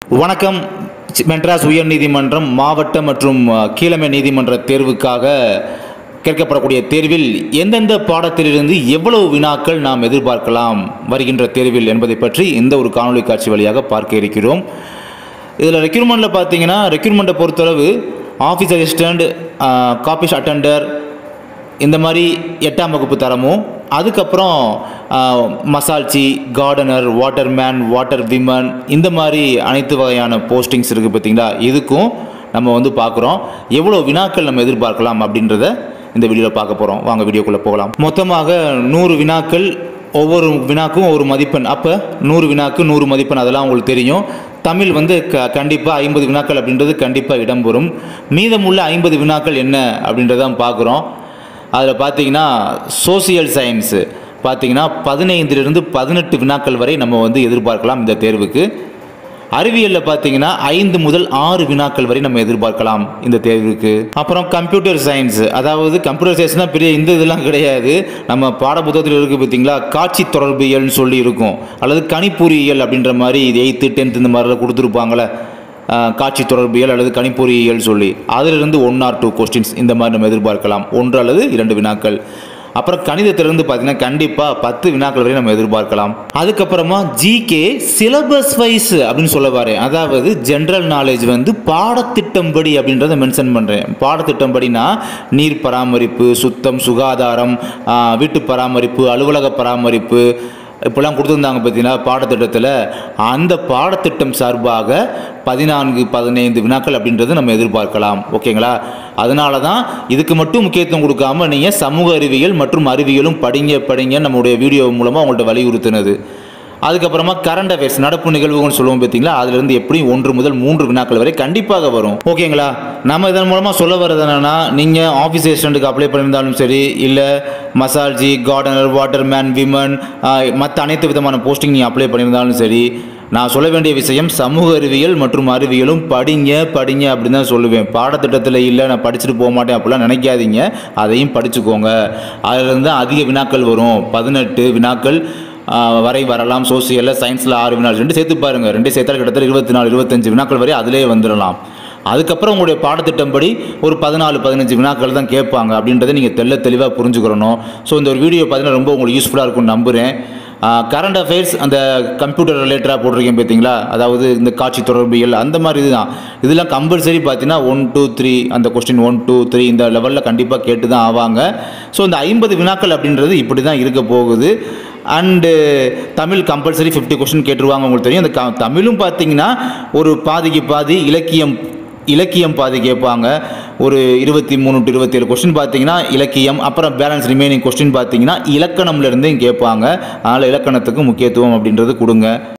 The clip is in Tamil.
வணக்கம். மெட்ராஸ் உயர்நீதிமன்றம் மாவட்ட மற்றும் கீழமை நீதிமன்ற தேர்வுக்காக கேட்கப்படக்கூடிய தேர்வில் எந்தெந்த பாடத்திலிருந்து எவ்வளவு வினாக்கள் நாம் எதிர்பார்க்கலாம் வருகின்ற தேர்வில் என்பதை பற்றி இந்த ஒரு காணொலி காட்சி வழியாக பார்க்க இருக்கிறோம். இதில் ரெக்ரூட்மெண்ட்டில் பார்த்தீங்கன்னா, ரெக்ரூட்மெண்ட்டை பொறுத்தளவு ஆஃபீஸ் அசிஸ்டண்ட், காப்பீஸ் அட்டெண்டர், இந்த மாதிரி 8ஆம் வகுப்பு தரமும், அதுக்கப்புறம் மசால்ச்சி, கார்டனர், வாட்டர்மேன், வாட்டர் விமன், இந்த மாதிரி அனைத்து வகையான போஸ்டிங்ஸ் இருக்குது பார்த்தீங்களா. இதுக்கும் நம்ம பார்க்குறோம் எவ்வளோ வினாக்கள் நம்ம எதிர்பார்க்கலாம் அப்படின்றத இந்த வீடியோவில் பார்க்க போகிறோம். வாங்க வீடியோக்குள்ளே போகலாம். மொத்தமாக 100 வினாக்கள், ஒவ்வொரு வினாக்கும் ஒரு மதிப்பெண். அப்போ 100 வினாக்கு 100 மதிப்பெண், அதெல்லாம் உங்களுக்கு தெரியும். தமிழ் கண்டிப்பாக 50 வினாக்கள் அப்படின்றது கண்டிப்பாக இடம்பெறும். மீதமுள்ள 50 வினாக்கள் என்ன அப்படின்றதான் பார்க்குறோம். அதில் பார்த்தீங்கன்னா சோசியல் சயின்ஸு பார்த்தீங்கன்னா 15லிருந்து 18 வினாக்கள் வரை நம்ம எதிர்பார்க்கலாம் இந்த தேர்வுக்கு. அறிவியலில் பார்த்தீங்கன்னா 5 முதல் 6 வினாக்கள் வரை நம்ம எதிர்பார்க்கலாம் இந்த தேர்வுக்கு. அப்புறம் கம்ப்யூட்டர் சயின்ஸ், அதாவது கம்ப்யூட்டர் சயின்ஸ்னால் பெரிய இந்த இதெல்லாம் கிடையாது. நம்ம பாடப்புத்தகத்தில் இருக்குது பார்த்தீங்களா, காட்சி தொடர்பியல்னு சொல்லி இருக்கும், அல்லது கணிப்பொறியியல் அப்படின்ற மாதிரி 8th 10th இந்த மாதிரிலாம் கொடுத்துருப்பாங்களே, காட்சி தொடர்பியல் அல்லது கணிப்பொறியியல் சொல்லி, அதிலிருந்து 1 or 2 கொஸ்டின்ஸ் இந்த மாதிரி நம்ம எதிர்பார்க்கலாம், 1 அல்லது 2 வினாக்கள். அப்புறம் கணிதத்திலிருந்து பார்த்தீங்கன்னா கண்டிப்பாக 10 வினாக்கள் வரை நம்ம எதிர்பார்க்கலாம். அதுக்கப்புறமா ஜிகே சிலபஸ் வைஸ் அப்படின்னு சொல்லுவார், அதாவது ஜென்ரல் நாலேஜ் பாடத்திட்டம்படி அப்படின்றத மென்ஷன் பண்ணுறேன். பாடத்திட்டம்படினா நீர் பராமரிப்பு, சுத்தம், சுகாதாரம், வீட்டு பராமரிப்பு, அலுவலக பராமரிப்பு, இப்போலாம் கொடுத்துருந்தாங்க பார்த்தீங்கன்னா பாடத்திட்டத்தில். அந்த பாடத்திட்டம் சார்பாக 14-15 வினாக்கள் அப்படின்றது நம்ம எதிர்பார்க்கலாம். ஓகேங்களா? அதனால தான் இதுக்கு மட்டும் முக்கியத்துவம் கொடுக்காம நீங்கள் சமூக அறிவியல் மற்றும் அறிவியலும் படிங்க நம்முடைய வீடியோ மூலமாக உங்கள்கிட்ட வலியுறுத்தினது. அதுக்கப்புறமா கரண்ட் அஃபேர்ஸ், நடப்பு நிகழ்வுகள்னு சொல்லுவோம் பார்த்தீங்களா, அதுலேருந்து எப்படியும் 1 முதல் 3 வினாக்கள் வரை கண்டிப்பாக வரும். ஓகேங்களா? நம்ம இதன் மூலமாக சொல்ல வர்றது என்னென்னா, நீங்கள் ஆஃபீஸ் அசிஸ்டண்ட்டுக்கு அப்ளை பண்ணியிருந்தாலும் சரி, இல்லை மசால்ஜி, கார்டனர், வாட்டர்மேன், விமன், மற்ற அனைத்து விதமான போஸ்டிங் நீங்கள் அப்ளை பண்ணியிருந்தாலும் சரி, நான் சொல்ல வேண்டிய விஷயம் சமூக அறிவியல் மற்றும் அறிவியலும் படிங்க அப்படின்னு தான் சொல்லுவேன். பாடத்திட்டத்தில் இல்லை நான் படிச்சுட்டு போக மாட்டேன் அப்படிலாம் நினைக்காதீங்க, அதையும் படிச்சுக்கோங்க. அதிலிருந்து அதிக வினாக்கள் வரும், 18 வினாக்கள் வரை வரலாம். சோசியலில், சயின்ஸில் 6 வினாக்கள், 2 சேர்த்து பாருங்கள், 2 சேர்த்தால் கிட்டத்தட்ட 24-25 வினாக்கள் வரை அதிலே வந்துடலாம். அதுக்கப்புறம் உங்களுடைய பாடத்திட்டம்படி ஒரு 14-15 வினாக்கள் தான் கேட்பாங்க அப்படின்றத நீங்கள் தெளிவாக புரிஞ்சுக்கிறணும். ஸோ இந்த ஒரு வீடியோ பார்த்தீங்கன்னா ரொம்ப உங்களுக்கு யூஸ்ஃபுல்லாக இருக்கும்னு நம்புகிறேன். கரண்ட் அஃபேர்ஸ் அந்த கம்ப்யூட்டர் ரிலேட்டடாக போட்டிருக்கேன் பார்த்தீங்களா, அதாவது இந்த காட்சி தொடர்பியல் அந்த மாதிரி இதுதான். இதெல்லாம் கம்பல்சரி பார்த்தீங்கன்னா 1, 2, 3 அந்த கொஸ்டின் 1, 2, 3 இந்த லெவலில் கண்டிப்பாக கேட்டு தான் ஆவாங்க. ஸோ இந்த 50 வினாக்கள் அப்படின்றது இப்படி தான் இருக்க போகுது. அண்டு தமிழ் கம்பல்சரி 50 கொஸ்டின் கேட்டுருவாங்க. உங்களுக்கு தெரியும், அந்த தமிழும் பார்த்தீங்கன்னா ஒரு பாதிக்கு பாதி, இலக்கியம் பாதி கேட்பாங்க. ஒரு 23-27 கொஸ்டின் பார்த்தீங்கன்னா இலக்கியம், அப்புறம் பேலன்ஸ் ரிமைனிங் கொஸ்டின் பார்த்தீங்கன்னா இலக்கணம்லேருந்தே கேட்பாங்க. அதனால் இலக்கணத்துக்கு முக்கியத்துவம் அப்படின்றது கொடுங்க.